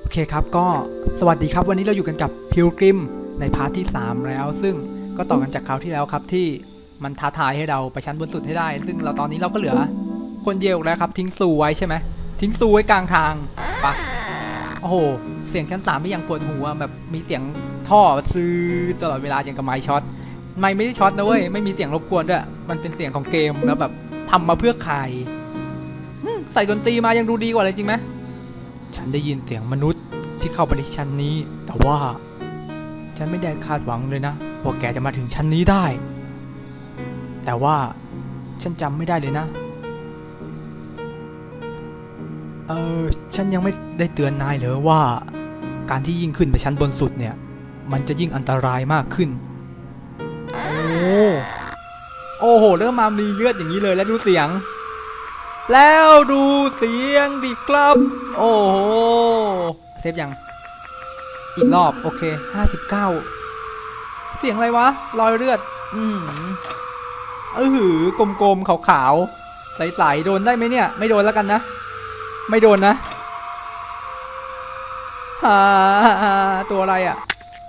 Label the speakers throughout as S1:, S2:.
S1: อเคครับก็สวัสดีครับวันนี้เราอยู่กันกับพิลกริมในพาร์ทที่3แล้วซึ่งก็ต่อกันจากคราวที่แล้วครับที่มันท้าทายให้เราไปชั้นบนสุดให้ได้ซึ่งตอนนี้เราก็เหลือคนเดียวแล้วครับทิ้งซูไว้ใช่ไหมทิ้งซูไว้กลางทางปะโอ้โหเสียงชั้น3ไม่ยังปวดหัวแบบมีเสียงท่อซื้อตลอดเวลาอย่างกับไมค์ช็อตไม่ได้ช็อตนะเว้ยไม่มีเสียงรบกวนด้วยมันเป็นเสียงของเกมแล้วแบบทำมาเพื่อใครใส่ดนตรีมายังดูดีกว่าเลยจริงไหมฉันได้ยินเสียงมนุษย์ที่เข้าไปในชั้นนี้แต่ว่าฉันไม่ได้คาดหวังเลยนะว่าแกจะมาถึงชั้นนี้ได้แต่ว่าฉันจำไม่ได้เลยนะฉันยังไม่ได้เตือนนายเลยว่าการที่ยิ่งขึ้นไปชั้นบนสุดเนี่ยมันจะยิ่งอันตรายมากขึ้นโอ้โหเริ่มมามีเลือดอย่างนี้เลยแล้วดูเสียงแล้วดูเสียงดิครับโอ้โหเซฟยังอีกรอบโอเค59เสียงอะไรวะรอยเลือดกลมๆขาวๆใสๆโดนได้ไหมเนี่ยไม่โดนแล้วกันนะไม่โดนนะตัวอะไรอ่ะ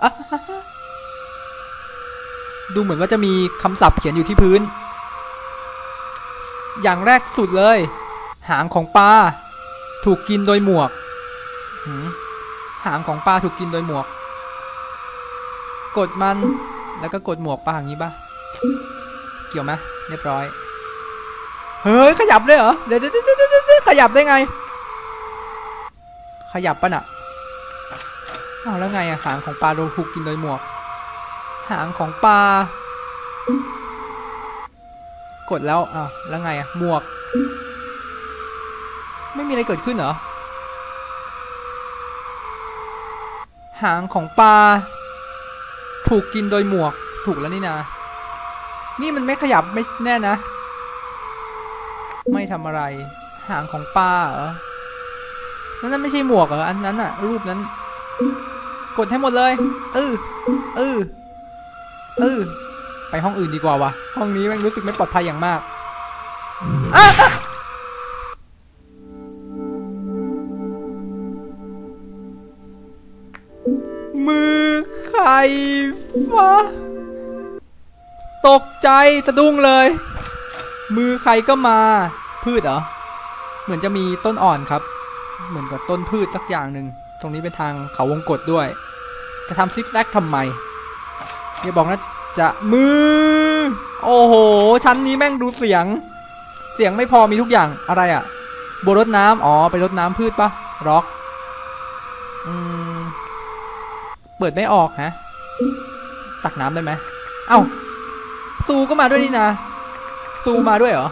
S1: ดูเหมือนว่าจะมีคำศัพท์เขียนอยู่ที่พื้นอย่างแรกสุดเลยหางของปลาถูกกินโดยหมวกหางของปลาถูกกินโดยหมวกกดมันแล้วก็กดหมวกปลาอย่างนี้ป่ะเกี่ยวไหมเรียบร้อยเฮ้ยขยับเลยเหรอเดี๋ยวขยับได้ไงขยับป่ะน่ะอ้าวแล้วไงอะหางของปลาโดนถูกกินโดยหมวกหางของปลากดแล้วอ้าวแล้วไงอะหมวกไม่มีอะไรเกิดขึ้นเหรอหางของปลาถูกกินโดยหมวกถูกแล้วนี่นะนี่มันไม่ขยับไม่แน่นะไม่ทำอะไรหางของปลาเหรอนั่นไม่ใช่หมวกเหรออันนั้นอะรูปนั้นกดให้หมดเลยไปห้องอื่นดีกว่าวะห้องนี้แม่งรู้สึกไม่ปลอดภัยอย่างมากมือใครวะตกใจสะดุ้งเลยมือใครก็มาพืชเหรอเหมือนจะมีต้นอ่อนครับเหมือนกับต้นพืชสักอย่างหนึ่งตรงนี้เป็นทางเขาวงกตด้วยจะทำซิกแซกทำไมอย่าบอกนะจะมือโอ้โหชั้นนี้แม่งดูเสียงไม่พอมีทุกอย่างอะไรอ่ะบัวรดน้ำอ๋อไปรดน้ำพืชปะร็อกเปิดไม่ออกฮะตักน้ำได้ไหมเอ้าซูก็มาด้วยนี่นะซูมาด้วยเหรอ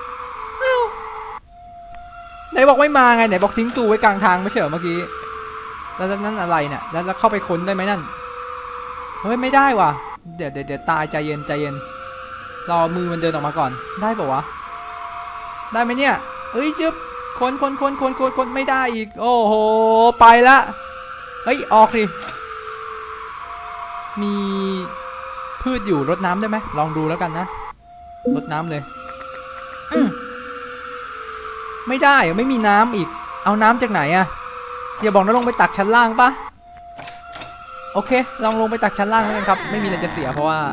S1: ไหนบอกไม่มาไงไหนบอกทิ้งซูไว้กลางทางไม่ใช่เหรอเมื่อกี้แล้วนั่นอะไรเนี่ยแล้วเข้าไปค้นได้ไหมนั่นเฮ้ยไม่ได้ว่ะเดี๋ยวตายใจเย็นรอมือมันเดินออกมาก่อนได้ป่าวะได้ไหมเนี่ยเอ้ยจึ๊บค้นไม่ได้อีกโอ้โหไปละเฮ้ยออกสิมีพืชอยู่รดน้ำได้ไหมลองดูแล้วกันนะรดน้ำเลยไม่ได้ไม่มีน้ำอีกเอาน้ำจากไหนอะอย่าบอกนะลงไปตักชั้นล่างปะโอเคลองลงไปตักชั้นล่างแล้วกันครับไม่มีอะไรจะเสียเพราะว่า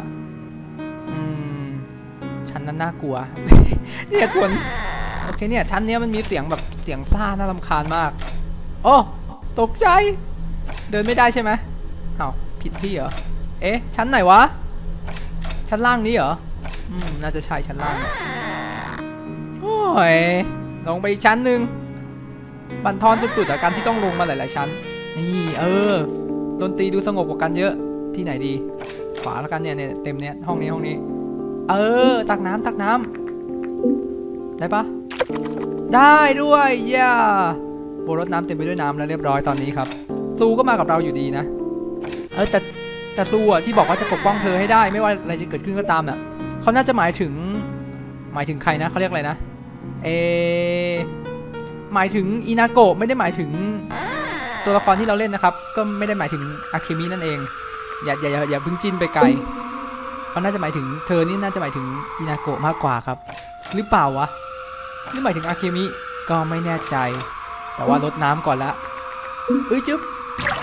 S1: ชั้นนั้นน่ากลัว เนี่ยคนโอเคเนี่ยชั้นนี้มันมีเสียงแบบเสียงซ่าน่ารำคาญมากโอ้ตกใจเดินไม่ได้ใช่ไหมอ้าวผิดที่เหรอเอ๊ะชั้นไหนวะชั้นล่างนี้เหรอน่าจะใช่ชั้นล่างโอ้ยลงไปอีกชั้นหนึ่งบั่นทอนสุดๆการที่ต้องลงมาหลายๆชั้นนี่ดนตรีดูสงบกว่ากันเยอะที่ไหนดีขวาแล้วกันเนี่ยเต็มเนี่ยห้องนี้ตักน้ำได้ปะได้ด้วยย่าโบรดน้ำเต็มไปด้วยน้ำแล้วเรียบร้อยตอนนี้ครับซูก็มากับเราอยู่ดีนะแต่ซูอ่ะที่บอกว่าจะปกป้องเธอให้ได้ไม่ว่าอะไรจะเกิดขึ้นก็ตามน่ะเขาน่าจะหมายถึงใครนะเขาเรียกอะไรนะหมายถึงอินาโกะไม่ได้หมายถึงตัวละครที่เราเล่นนะครับก็ไม่ได้หมายถึงอาเคมินั่นเองอย่าเพิ่งจิ้นไปไกลเขาน่าจะหมายถึงเธอนี่น่าจะหมายถึงอินาโกะมากกว่าครับหรือเปล่าวะหรือหมายถึงอาเคมิก็ไม่แน่ใจแต่ว่ารดน้ำก่อนละจึ๊บ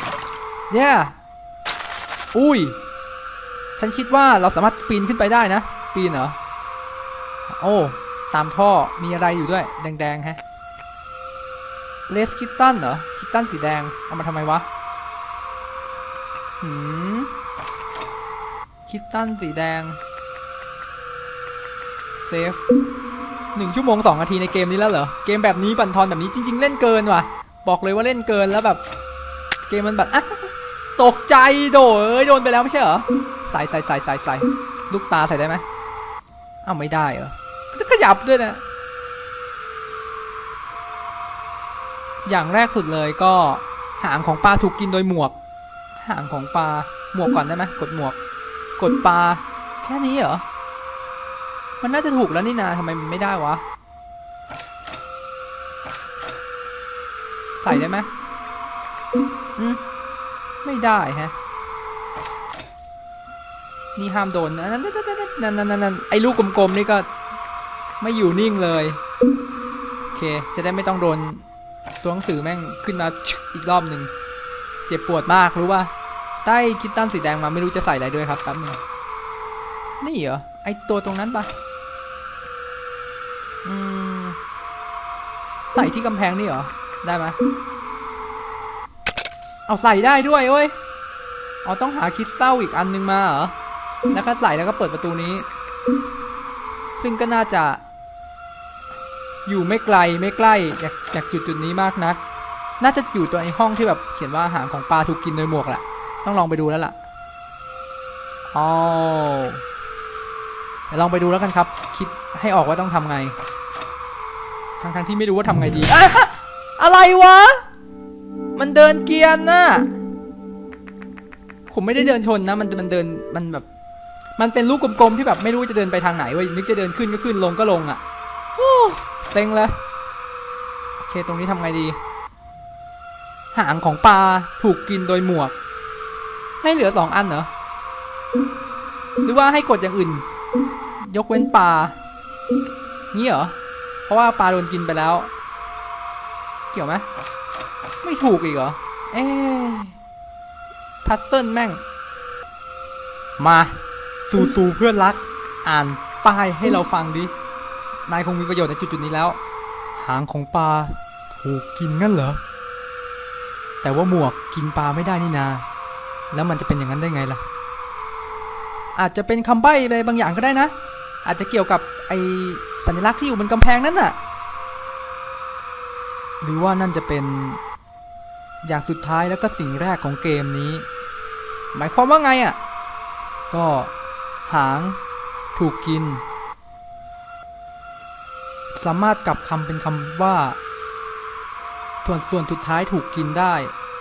S1: อุ้ยฉันคิดว่าเราสามารถปีนขึ้นไปได้นะปีนเหรอโอ้ตามท่อมีอะไรอยู่ด้วยแดงๆฮะเลสคิตตันเหรอคิตตันสีแดงเอามาทำไมวะคิตตันสีแดงเซฟ1 ชั่วโมง 2 นาทีในเกมนี้แล้วเหรอเกมแบบนี้บั่นทอนแบบนี้จริงๆเล่นเกินว่ะบอกเลยว่าเล่นเกินแล้วแบบเกมมันแบบตกใจโดนไปแล้วไม่ใช่เหรอใส่ลูกตาใส่ได้ไหมอ้าวไม่ได้เหรอขยับด้วยนะอย่างแรกสุดเลยก็หางของปลาถูกกินโดยหมวกหางของปลาหมวกก่อนได้ไหมกดหมวกกดปลาแค่นี้เหรอมันน่าจะถูกแล้วนี่นาทำไมมันไม่ได้วะใส่ได้ไหมไม่ได้ฮะนี่ห้ามโดนนั่นไอ้ลูกกลมๆนี่ก็ไม่อยู่นิ่งเลยโอเคจะได้ไม่ต้องโดนตัวหนังสือแม่งขึ้นมาอีกรอบหนึ่งเจ็บปวดมากรู้ป่ะใต้คิตตันสีแดงมาไม่รู้จะใส่อะไรด้วยครับแป๊บนึงนี่เหรอไอตัวตรงนั้นปะใส่ที่กำแพงนี่เหรอได้ไหมเอาใส่ได้ด้วยเว้ยเอาต้องหาคริสตัลอีกอันนึงมาเหรอแล้วก็ใส่แล้วก็เปิดประตูนี้ซึ่งก็น่าจะอยู่ไม่ไกลจากจุดนี้มากนักน่าจะอยู่ตัวไอห้องที่แบบเขียนว่าหางของปลาถูกกินโดยหมวกแหละต้องลองไปดูแล้วล่ะอ๋อลองไปดูแล้วกันครับคิดให้ออกว่าต้องทำไงทั้งที่ไม่รู้ว่าทำไงดีอะไรวะมันเดินเกียร์น่ะผมไม่ได้เดินชนนะมันเดินมันแบบมันเป็นลูกกลมๆที่แบบไม่รู้จะเดินไปทางไหนเว้ยนึกจะเดินขึ้นก็ขึ้นลงก็ลงอ่ะเซ็งเลยโอเคตรงนี้ทำไงดีหางของปลาถูกกินโดยหมวกให้เหลือ2 อันเหรอหรือว่าให้กดอย่างอื่นยกเว้นปลางี้เหรอเพราะว่าปลาโดนกินไปแล้วเกี่ยวไหมไม่ถูกอีกเหรอพัซเซิลแม่งมาสู่เพื่อนรักอ่านป้ายให้เราฟังดินายคงมีประโยชน์ในจุดนี้แล้วหางของปลาถูกกินงั้นเหรอแต่ว่าหมวกกินปลาไม่ได้นี่นาแล้วมันจะเป็นอย่างนั้นได้ไงล่ะอาจจะเป็นคำใบ้อะไรบางอย่างก็ได้นะอาจจะเกี่ยวกับไอสัญลักษณ์ที่อยู่บนกำแพงนั่นน่ะหรือว่านั่นจะเป็นอย่างสุดท้ายแล้วก็สิ่งแรกของเกมนี้หมายความว่าไงอ่ะก็หางถูกกินสามารถกลับคำเป็นคำว่าส่วนสุดท้ายถูกกินได้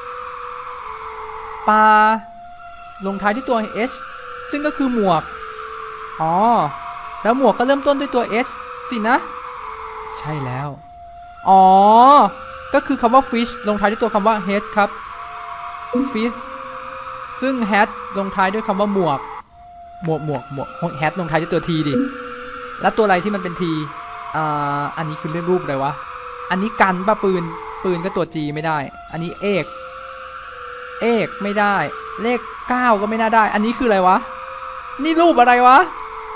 S1: ปลาลงท้ายที่ตัว H ซึ่งก็คือหมวกอ๋อแล้วหมวกก็เริ่มต้นด้วยตัว H สินะใช่แล้วอ๋อก็คือคำว่า fish ลงท้ายด้วยตัวคำว่า head ครับ fish ซึ่ง hat ลงท้ายด้วยคำว่าหมวกhat ลงท้ายด้วยตัว t ดิแล้วตัวอะไรที่มันเป็น t อันนี้คือเรื่องรูปอะไรวะอันนี้กันป่ะปืนก็ตัว g ไม่ได้อันนี้เอกไม่ได้เลข9ก็ไม่น่าได้อันนี้คืออะไรวะนี่รูปอะไรวะ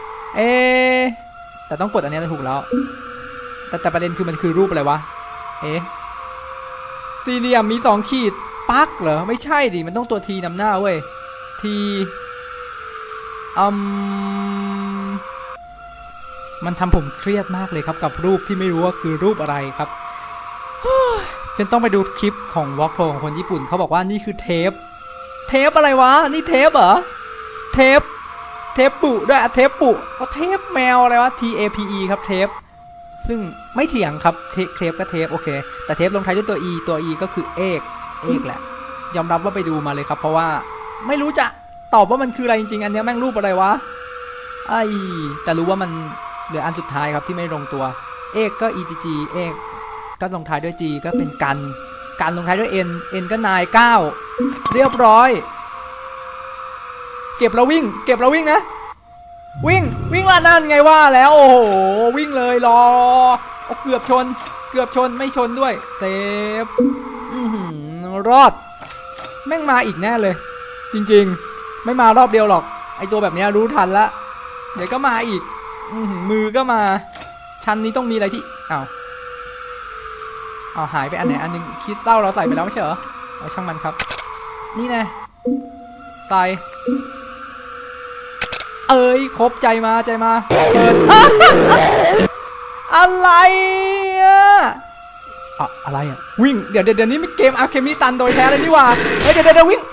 S1: แต่ต้องกดอันนี้ถูกแล้วแต่ประเด็นคือมันคือรูปอะไรวะสี่เหลี่ยมมี2 ขีดปักเหรอไม่ใช่ดิมันต้องตัว T นำหน้าเว้ย T มันทำผมเครียดมากเลยครับกับรูปที่ไม่รู้ว่าคือรูปอะไรครับจนต้องไปดูคลิปของวอล์กโทของคนญี่ปุ่นเขาบอกว่านี่คือเทปอะไรวะนี่เทปเหรอเทปปุด้วยเทปปุเทปแมวอะไรวะ TAPE ครับเทปซึ่งไม่เถียงครับเทปก็เทปโอเคแต่เทปลงท้ายด้วยตัว E ก็คือเอกแหละยอมรับว่าไปดูมาเลยครับเพราะว่าไม่รู้จะตอบว่ามันคืออะไรจริงๆอันนี้แม่งรูปอะไรวะแต่รู้ว่ามันเหลืออันสุดท้ายครับที่ไม่ลงตัวเอกก็ EG เอกก็ลงท้ายด้วย G ก็เป็นกันลงท้ายด้วย N ก็นาย9เรียบร้อยเก็บแล้ววิ่งนะวิ่งละนั่นไงว่าแล้วโอ้โหวิ่งเลยรอเกือบชนไม่ชนด้วยเซฟรอดแม่งมาอีกแน่เลยจริงๆไม่มารอบเดียวหรอกไอตัวแบบนี้รู้ทันละเดี๋ยวก็มาอีกมือก็มาชั้นนี้ต้องมีอะไรที่เอาหายไปอันไหนอันนึงคิดเต้าเราใส่ไปแล้วไม่ใช่เหรอเอาช่างมันครับนี่แน่ใส่ครบใจมาเปิดอะไรอะไรวิ่งเดี๋ยวนี้มีเกมอาร์เคมิตันโดยแท้เลยนี่หว่าเดี๋ยววิ่ง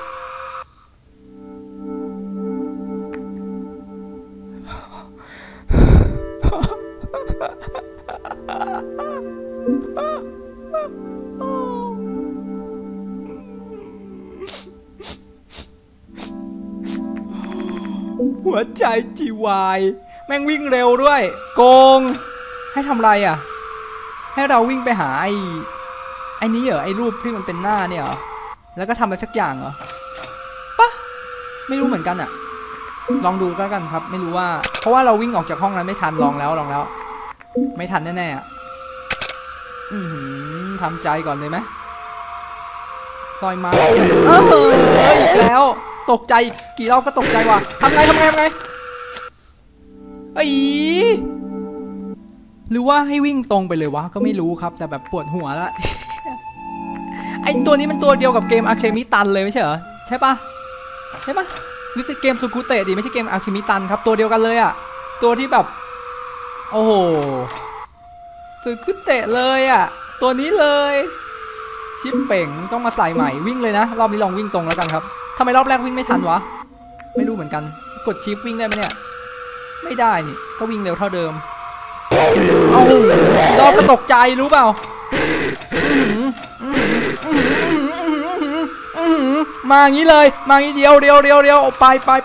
S1: หัวใจจีวายแม่งวิ่งเร็วด้วยโกงให้ทำไรให้เราวิ่งไปหาไอ้นี้เหรอไอ้รูปที่มันเป็นหน้าเนี่ยเหรอแล้วก็ทำอะไรสักอย่างเหรอปะไม่รู้เหมือนกันลองดูก็แล้วกันครับไม่รู้ว่าเพราะว่าเราวิ่งออกจากห้องนั้นไม่ทันลองแล้วไม่ทันแน่ๆทำใจก่อนเลยไหมลอยมาอีกแล้วตกใจกี่รอบก็ตกใจว่ะทำไงหรือว่าให้วิ่งตรงไปเลยวะก็ไม่รู้ครับแต่แบบปวดหัวละ ไอตัวนี้มันตัวเดียวกับเกมอาร์เคมิตันเลยไม่ใช่เหรอใช่ปะหรือเกมซูกุเตะดิไม่ใช่เกมอาร์เคมิตันครับตัวเดียวกันเลยตัวที่แบบโอ้โหซูกุเตะเลยตัวนี้เลยชิปเป่งต้องมาใส่ใหม่วิ่งเลยนะรอบนี้ลองวิ่งตรงแล้วกันครับทำไมรอบแรกวิ่งไม่ทันวะไม่รู้เหมือนกันกดชิปวิ่งได้ไหมเนี่ยไม่ได้นี่ก็วิ่งเร็วเท่าเดิมรอบก็ตกใจรู้เปล่ามางี้เลยมางี้เดียวไป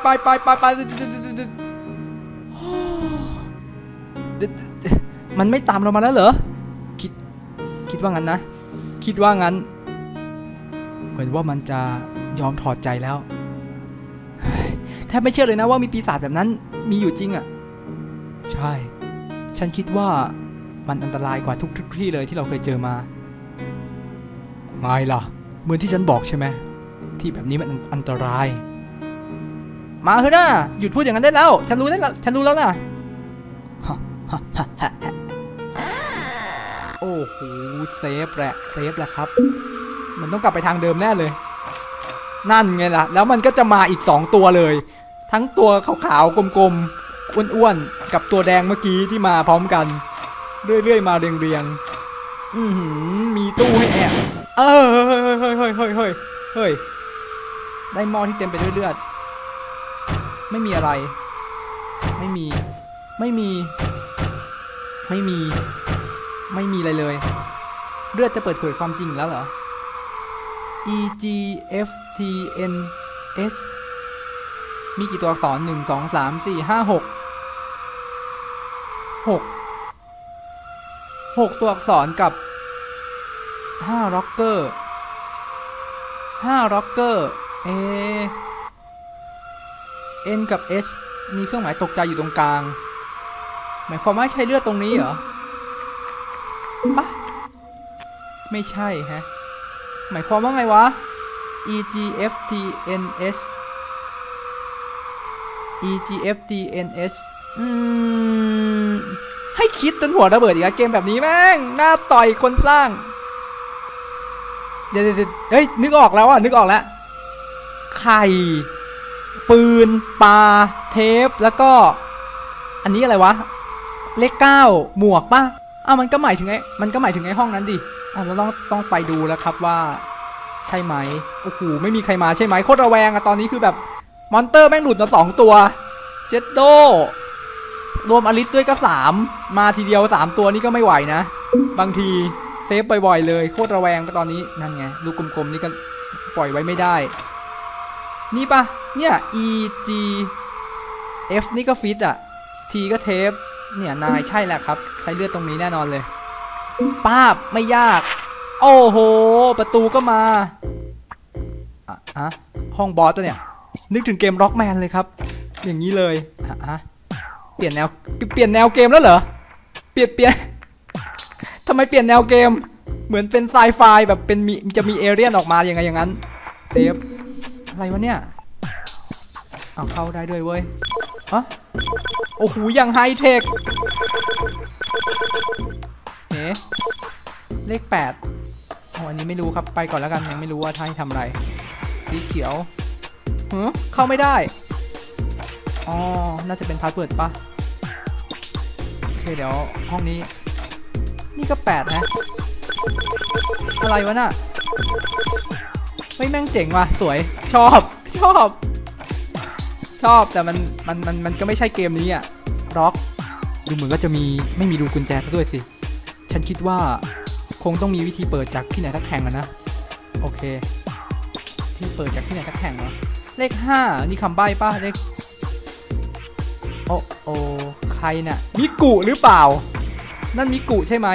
S1: มันไม่ตามเรามาแล้วเหรอคิดว่างั้นนะคิดว่างั้นเหมือนว่ามันจะยอมถอดใจแล้วแทบไม่เชื่อเลยนะว่ามีปีศาจแบบนั้นมีอยู่จริงใช่ฉันคิดว่ามันอันตรายกว่าทุกที่เลยที่เราเคยเจอมาไม่ล่ะเหมือนที่ฉันบอกใช่ไหมที่แบบนี้มันอันตรายมาเถอะนะหยุดพูดอย่างนั้นได้แล้วฉันรู้แล้วนะโอ้โหเซฟแหละครับมันต้องกลับไปทางเดิมแน่เลยนั่นไงล่ะแล้วมันก็จะมาอีก2ตัวเลยทั้งตัวขาวๆกลมๆอ้วนๆกับตัวแดงเมื่อกี้ที่มาพร้อมกันเรื่อยๆมาเรียงมีตู้ให้แอบเฮ้ยได้หม้อที่เต็มไปด้วยเลือดไม่มีอะไรไม่มีอะไรเลยเลือดจะเปิดเผยความจริงแล้วเหรอ EGFTNS มีกี่ตัวอักษร1 2 3 4 5 6 ตัวอักษรกับ5 ล็อกเกอร์N กับ S มีเครื่องหมายตกใจอยู่ตรงกลางหมายความว่าใช้เลือดตรงนี้เหรอปะไม่ใช่ฮะหมายความว่าไงวะ EGFTNS ให้คิดจนหัวระเบิดอีกเกมแบบนี้แม่งน่าต่อยคนสร้างเดี๋ยวเฮ้ยนึกออกแล้วไข่ปืนปลาเทปแล้วก็อันนี้อะไรวะเลข 9หมวกป่ะมันก็หมายถึงไอ้ห้องนั้นดิเราต้องไปดูแล้วครับว่าใช่ไหมโอ้โหไม่มีใครมาใช่ไหมโคตรระแวงตอนนี้คือแบบมอนเตอร์แม่งหลุดมา2ตัวเชดโดรวมอลิสด้วยก็3มาทีเดียว3ตัวนี่ก็ไม่ไหวนะบางทีเซฟบ่อยๆเลยโคตรระแวงตอนนี้นั่นไงลูกกลมๆนี่ก็ปล่อยไว้ไม่ได้นี่ปะเนี่ย EGF นี่ก็ฟิตT ก็เทปเนี่ยนายใช่แหละครับใช้เลือดตรงนี้แน่นอนเลยป้าบไม่ยากโอ้โหประตูก็มาห้องบอสตัวเนี่ยนึกถึงเกมร็อกแมนเลยครับอย่างนี้เลยเปลี่ยนแนวเกมแล้วเหรอเปลี่ยนทำไมเปลี่ยนแนวเกมเหมือนเป็นไซไฟแบบเป็นจะมีเอเลี่ยนออกมาอย่างไงอย่างนั้นเซฟอะไรวะเนี่ยเอาเข้าได้ด้วยเว้ยฮะโอ้โหยังไฮเทคเอ๊ะเลข8อันนี้ไม่รู้ครับไปก่อนแล้วกันยังไม่รู้ว่าให้ทำอะไรสีเขียวเข้าไม่ได้อ๋อน่าจะเป็นพาสเวิร์ดปะโอเคเดี๋ยวห้องนี้นี่ก็8นะอะไรวะน่ะเฮ้ยแม่งเจ๋งว่ะสวยชอบแต่มันก็ไม่ใช่เกมนี้อะร็อกดูเหมือนว่าจะไม่มีรูกุญแจซะด้วยสิฉันคิดว่าคงต้องมีวิธีเปิดจากที่ไหนสักแห่งนะโอเคที่เปิดจากที่ไหนสักแห่งเหรอเลข5นี่คำใบ้ป่ะเลขโอ้ใครน่ะมิกุหรือเปล่านั่นมิกุใช่ไหม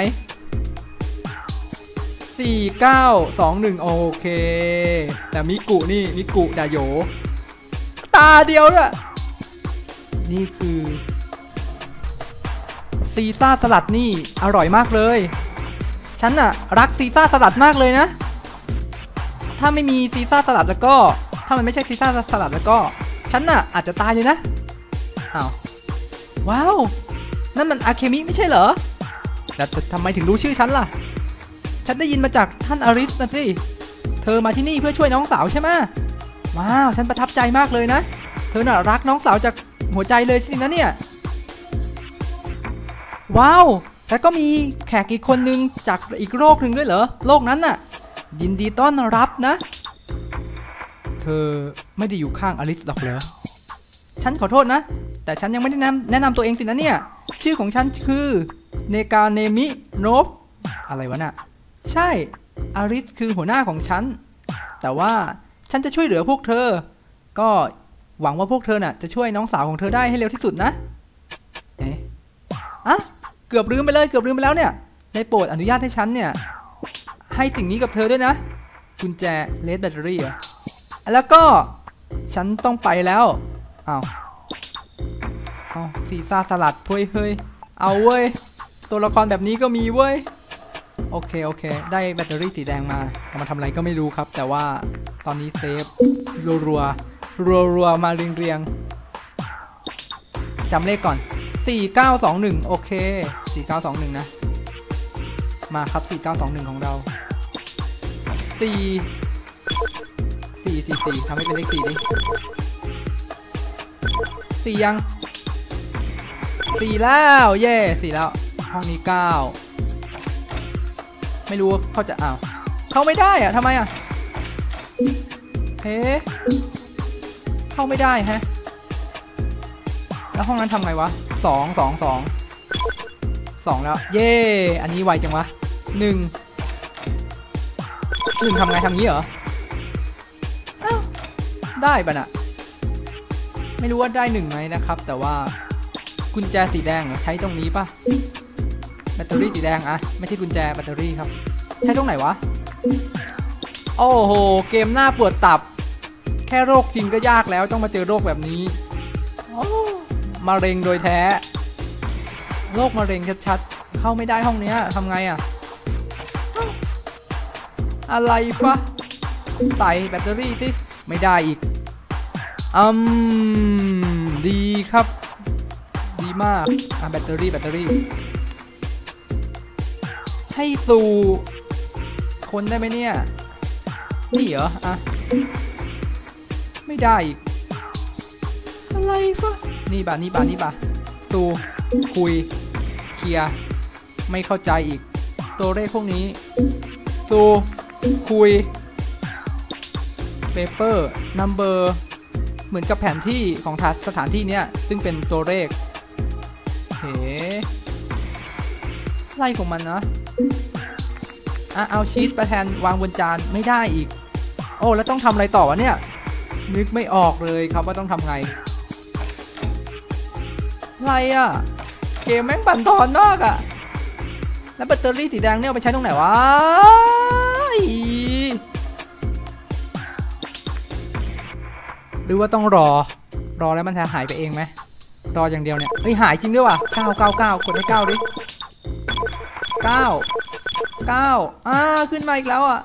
S1: 4921โอเคแต่มิกุนี่มิกุดาโยตาเดียวด้วยนี่คือซีซ่าสลัดนี่อร่อยมากเลยฉันน่ะรักซีซ่าสลัดมากเลยนะถ้าไม่มีซีซ่าสลัดแล้วก็ถ้ามันไม่ใช่ซีซ่าสลัดแล้วก็ฉันน่ะอาจจะตายเลยนะอ้าวว้าวนั่นมันอาเคมิไม่ใช่เหรอแต่ทำไมถึงรู้ชื่อฉันล่ะฉันได้ยินมาจากท่านอาริสนะสิเธอมาที่นี่เพื่อช่วยน้องสาวใช่ไหมว้าวฉันประทับใจมากเลยนะเธอน่ะรักน้องสาวจากหัวใจเลยสินะเนี่ยว้าวแล้วก็มีแขกอีกคนนึงจากอีกโลกหนึ่งด้วยเหรอโลกนั้นน่ะยินดีต้อนรับนะเธอไม่ได้อยู่ข้างอลิสหรอกเหรอฉันขอโทษนะแต่ฉันยังไม่ได้แนะนำตัวเองสินะเนี่ยชื่อของฉันคือเนกาเนมิโนบอะไรวะน่ะใช่อลิสคือหัวหน้าของฉันแต่ว่าฉันจะช่วยเหลือพวกเธอก็หวังว่าพวกเธอน่ะจะช่วยน้องสาวของเธอได้ให้เร็วที่สุดนะเกือบลืมไปแล้วเนี่ยได้โปรดอนุญาตให้ฉันเนี่ยให้สิ่งนี้กับเธอด้วยนะกุญแจเลดแบตเตอรี่แล้วก็ฉันต้องไปแล้วเอาซีซ่าสลัดเฮ้ยเอาเว้ยตัวละครแบบนี้ก็มีเว้ยโอเคได้แบตเตอรี่สีแดงมาเอามาทำอะไรก็ไม่รู้ครับแต่ว่าตอนนี้เซฟรัวมาเรียงจำเลขก่อน4921โอเค4921นะมาครับ4921ของเรา4ทำให้เป็นเลข4ดิ4ยัง4แล้วเย่4แล้วห้องนี้9ไม่รู้เขาจะเข้าไม่ได้อะทำไมอะเฮ้เข้าไม่ได้ฮะแล้วห้องนั้นทำไงวะ2แล้วเย่อันนี้ไวจังวะ1ทำไงทำงี้เหรอได้ป่ะน่ะไม่รู้ว่าได้1ไหมนะครับแต่ว่ากุญแจสีแดงใช้ตรงนี้ป่ะแบตเตอรี่สีแดงไม่ใช่กุญแจแบตเตอรี่ครับใช้ตรงไหนวะโอ้โหเกมหน้าปวดตับแค่โรคจริงก็ยากแล้วต้องมาเจอโรคแบบนี้มะเร็งโดยแท้โรคมะเร็งชัดๆเข้าไม่ได้ห้องนี้ทำไงอะไรฟะใส่แบตเตอรี่ที่ไม่ได้อีกดีครับดีมากแบตเตอรี่ให้สู่คนได้ไหมเนี่ยนี่เหรอไม่ได้อีกอะไรฟะนี่ป่ะตูคุยเคลียร์ไม่เข้าใจอีกตัวเลขพวกนี้ตูคุยเปเปอร์นัมเบอร์เหมือนกับแผนที่ของสถานที่เนี้ยซึ่งเป็นตัวเลขไล่ของมันนะเอาชีตไปแทนวางบนจานไม่ได้อีกโอ้แล้วต้องทำอะไรต่อวะเนี่ยนึกไม่ออกเลยครับว่าต้องทำไงอะไรเกมแม่งปั่นทอนมากแล้วแบตเตอรี่สีแดงเนี่ยเอาไปใช้ตรงไหนวะหรือว่าต้องรอแล้วมันจะหายไปเองไหมรออย่างเดียวเนี่ยหายจริงด้วยว่ะ9กดให้9ดิ9 9ขึ้นมาอีกแล้วอ่ะ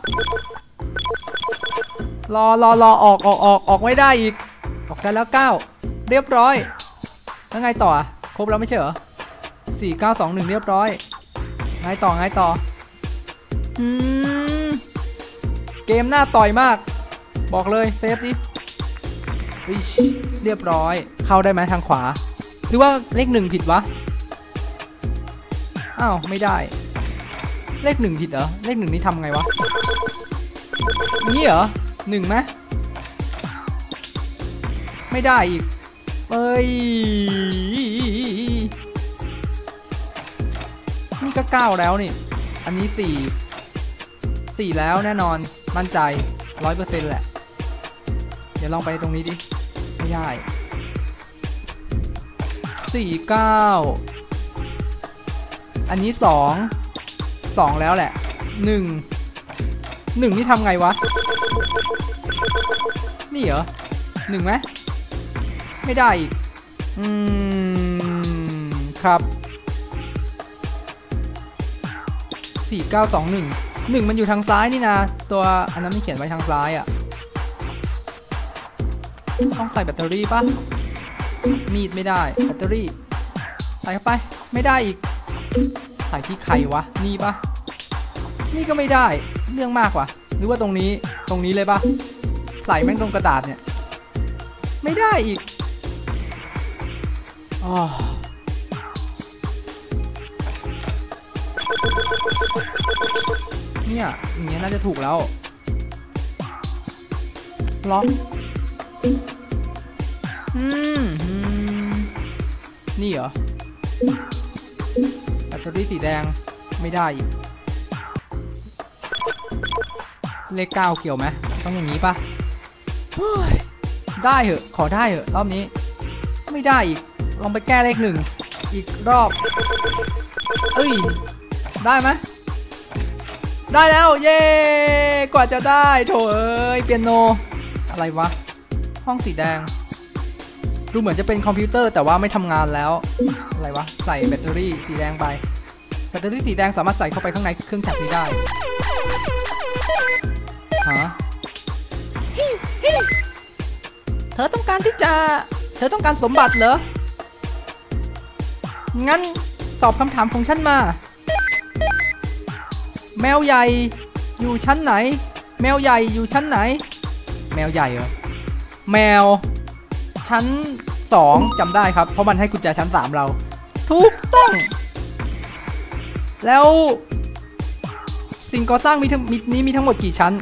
S1: รอออกไม่ได้อีกออกได้แล้ว9เรียบร้อยแล้วไงต่อครบแล้วไม่ใช่เหรอ4 9 2 1เรียบร้อยไงต่อเกมหน้าต่อยมากบอกเลยเซฟดิเรียบร้อยเข้าได้ไหมทางขวาหรือว่าเลข1ผิดวะอ้าวไม่ได้เลข1ผิดเหรอเลข1นี่ทำไงวะนี่เหรอ1ไหมไม่ได้อีกเอ้ยนี่ก็9แล้วนี่อันนี้4แล้วแน่นอนมั่นใจ 100% แหละเดี๋ยวลองไปตรงนี้ดิไม่ได้4 9อันนี้2แล้วแหละ1นี่ทำไงวะนี่เหรอ1ไหมไม่ได้อีกครับ4 9 2 1มันอยู่ทางซ้ายนี่นะตัวอันนั้นมันเขียนไว้ทางซ้ายอ่ะต้องใส่แบตเตอรี่ป่ะมีดไม่ได้แบตเตอรี่ใส่เข้าไปไม่ได้อีกใส่ที่ใครวะนี่ป่ะนี่ก็ไม่ได้เรื่องมากว่ะหรือว่าตรงนี้เลยป่ะใส่แม่งตรงกระดาษเนี่ยไม่ได้อีกเนี่ยอย่างเงี้ยน่าจะถูกแล้วล็อกนี่เหรอแบตเตอรี่สีแดงไม่ได้อีกเลข9เกี่ยวไหมต้องอย่างนี้ป่ะได้เหอะขอได้เหอะรอบนี้ไม่ได้อีกลองไปแก้เลข1อีกรอบได้ไหมได้แล้วเย้กว่าจะได้โถเอ้ยเปียโนอะไรวะห้องสีแดงดูเหมือนจะเป็นคอมพิวเตอร์แต่ว่าไม่ทำงานแล้วอะไรวะใส่แบตเตอรี่สีแดงไปแบตเตอรี่สีแดงสามารถใส่เข้าไปข้างในเครื่องจักรนี้ได้เธอต้องการสมบัติเหรองั้นตอบคำถามของฉันมาแมวใหญ่อยู่ชั้นไหนแมวใหญ่อยู่ชั้นไหนแมวใหญ่เหรอแมวชั้น2จำได้ครับเพราะมันให้กุญแจชั้น3เราถูกต้องแล้วสิ่งก่อสร้างมีทั้งหมดกี่ชั้น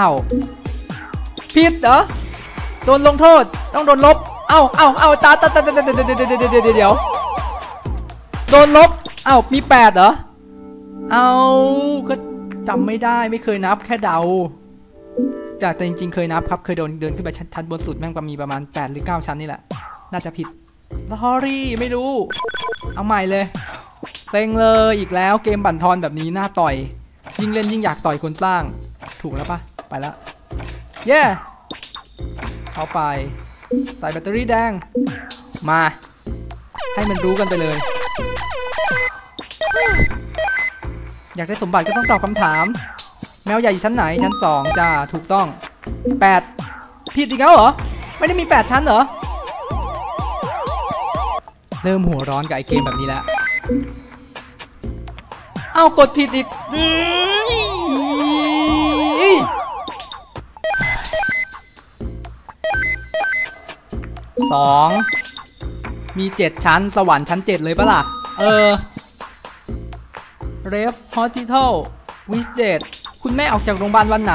S1: 9ผิดเหรอโดนลงโทษต้องโดนลบเอาตาเดี๋ยวโดนลบมี8เหรอก็จำไม่ได้ไม่เคยนับแค่เดาแต่จริงๆเคยนับครับเคยเดินขึ้นไปชั้นบนสุดแม่งมีประมาณ8หรือ9ชั้นนี่แหละน่าจะผิดลอรี่ไม่รู้เอาใหม่เลยเซ็งเลยอีกแล้วเกมบั่นทอนแบบนี้น่าต่อยยิ่งเล่นยิ่งอยากต่อยคนสร้างถูกแล้วปะไปแล้วเย้เอาไปใส่แบตเตอรี่แดงมาให้มันรู้กันไปเลยอยากได้สมบัติก็ต้องตอบคำถามแมวใหญ่อยู่ชั้นไหนชั้น2จ้าถูกต้อง8ผิดอีกแล้วเหรอไม่ได้มี8ชั้นเหรอเริ่มหัวร้อนกับไอเกมแบบนี้แล้วกดผิดอีก2มี7ชั้นสวรรค์ชั้น7เลยปะล่ะเรฟฮอสพิทอลวิสเดตคุณแม่ออกจากโรงพยาบาลวันไหน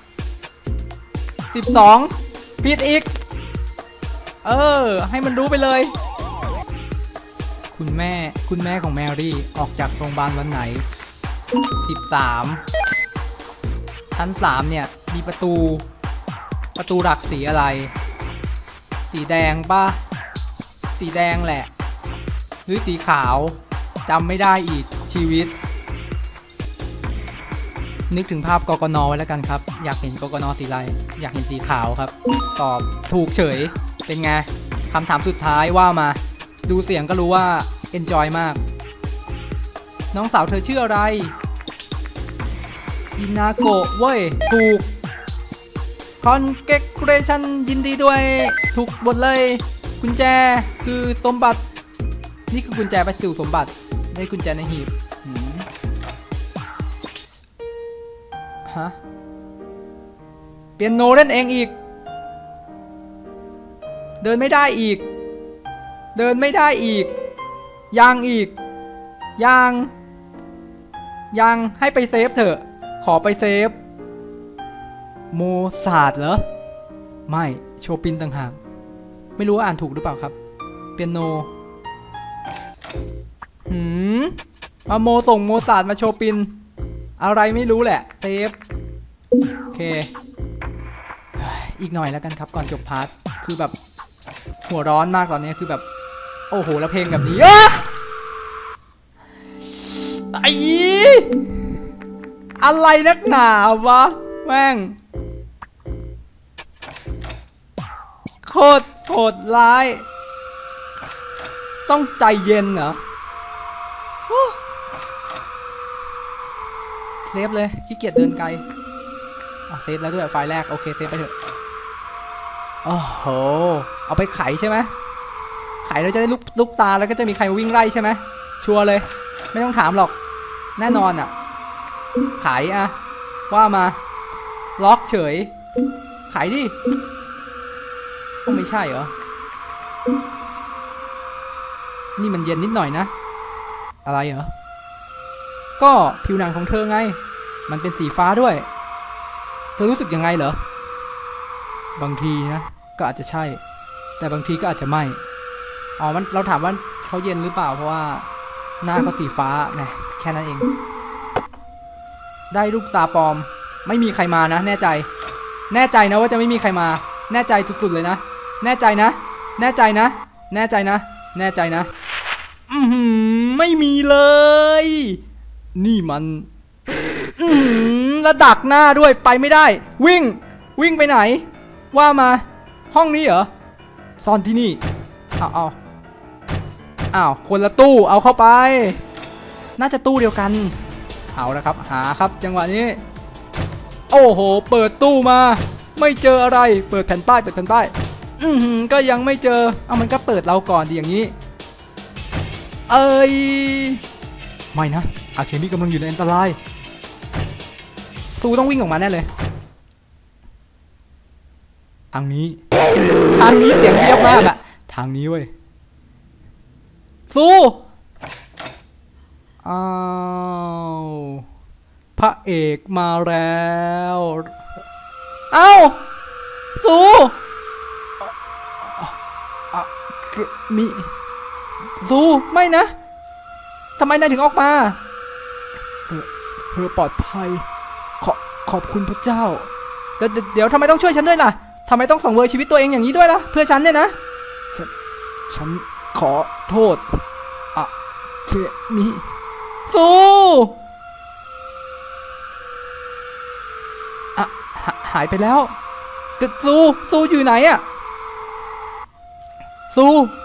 S1: 12ผิดอีกให้มันรู้ไปเลยคุณแม่ของแมรี่ออกจากโรงพยาบาลวันไหน13ชั้น3เนี่ยมีประตูหลักสีอะไรสีแดงป่ะสีแดงแหละหรือสีขาวจำไม่ได้อีกชีวิตนึกถึงภาพกกน.ไว้แล้วกันครับอยากเห็นกกน.สีอะไรอยากเห็นสีขาวครับตอบถูกเฉยเป็นไงคำถามสุดท้ายว่ามาดูเสียงก็รู้ว่า enjoy มากน้องสาวเธอชื่ออะไรอินาโกะเว้ยถูกคอนเกเกรชันยินดีด้วยถูกหมดเลยกุญแจคือสมบัตินี่คือกุญแจไปสู่สมบัติได้กุญแจในหีบฮะเปียโนเล่นเองอีกเดินไม่ได้อีกเดินไม่ได้อีกยังอีกยังให้ไปเซฟเถอะขอไปเซฟโมซาร์ทเหรอไม่โชปินต่างหากไม่รู้ว่าอ่านถูกหรือเปล่าครับเปียโนมาโมส่งโมซาร์ทมาโชปินอะไรไม่รู้แหละเซฟโอเคอีกหน่อยแล้วกันครับก่อนจบพาร์ทคือแบบหัวร้อนมากตอนนี้คือแบบโอ้โหแล้วเพลงแบบนี้ไอ้อะไรนักหนาวะแม่งโคตรโหดร้ายต้องใจเย็นเหรอเซฟเลยขี้เกียจเดินไกลเซฟแล้วด้วยไฟล์แรกโอเคเซฟไปเถอะโอ้โหเอาไปไขใช่ไหมไขแล้วจะได้ลูกตาแล้วก็จะมีใครวิ่งไล่ใช่ไหมชัวร์เลยไม่ต้องถามหรอกแน่นอนอ่ะไขอ่ะว่ามาล็อกเฉยไขดิก็ไม่ใช่เหรอนี่มันเย็นนิดหน่อยนะอะไรเหรอก็ผิวหนังของเธอไงมันเป็นสีฟ้าด้วยเธอรู้สึกยังไงเหรอบางทีนะก็อาจจะใช่แต่บางทีก็อาจจะไม่มันเราถามว่าเขาเย็นหรือเปล่าเพราะว่าหน้าเขาสีฟ้าไงแค่นั้นเองได้ลูกตาปลอมไม่มีใครมานะแน่ใจนะว่าจะไม่มีใครมาแน่ใจสุดๆเลยนะแน่ใจนะไม่มีเลยนี่มันแล้วดักหน้าด้วยไปไม่ได้วิ่งไปไหนว่ามาห้องนี้เหรอซ่อนที่นี่อ้าวคนละตู้เอาเข้าไปน่าจะตู้เดียวกันเอาละครับหาครับจังหวะนี้โอ้โหเปิดตู้มาไม่เจออะไรเปิดแผ่นป้ายก็ยังไม่เจอมันก็เปิดเราก่อนดีอย่างนี้ไม่นะอาเคมิกำลังอยู่ในอันตรายซูต้องวิ่งออกมาแน่เลยทางนี้เสียงเรียบมากอะทางนี้เว้ยซูพระเอกมาแล้วซูซูไม่นะทำไมนายถึงออกมาเธอปลอดภัยขอบคุณพระเจ้าเดี๋ยวทำไมต้องช่วยฉันด้วยล่ะทำไมต้องสังเวยชีวิตตัวเองอย่างนี้ด้วยล่ะเพื่อฉันเนี่ยนะฉันขอโทษมีซูหายไปแล้วซูอยู่ไหนอะซู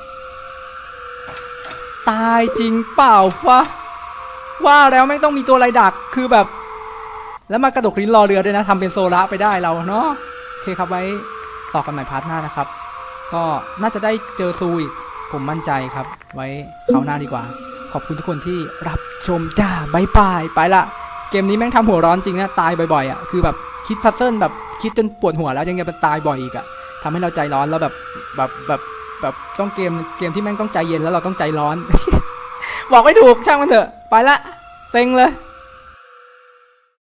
S1: ตายจริงเปล่าวะว่าแล้วไม่ต้องมีตัวอะไรดักคือแบบแล้วมากระดกลิ้นรอเรือด้วยนะทำเป็นโซล่าไปได้เราเนาะโอเคครับไว้ต่อกันใหม่พาร์ทหน้านะครับก็น่าจะได้เจอซูอีกผมมั่นใจครับไว้คราวหน้าดีกว่าขอบคุณทุกคนที่รับชมจ้าบายบายไปละเกมนี้แม่งทำหัวร้อนจริงนะตายบ่อยๆอ่ะคือแบบคิดพัซเซิลแบบคิดจนปวดหัวแล้วยังจะตายบ่อยอีกอ่ะทำให้เราใจร้อนแล้วแบบต้องเกมที่แม่งต้องใจเย็นแล้วเราต้องใจร้อน บอกไม่ถูกช่างมันเถอะไปละเซ็งเลย